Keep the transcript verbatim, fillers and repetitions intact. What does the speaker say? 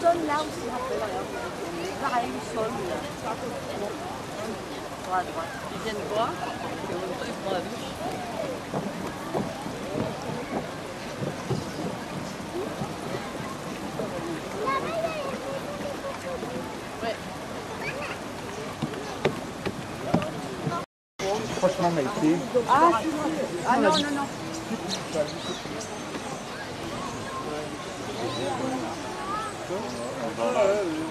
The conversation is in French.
sonne là aussi, après, regarde. Pareil, il sonne. Droite, droite. Ils viennent boire, et en même temps, ils prennent la douche. Ouais. Franchement, Maïté. Ah, si, si. Ah non, non, non. Ah,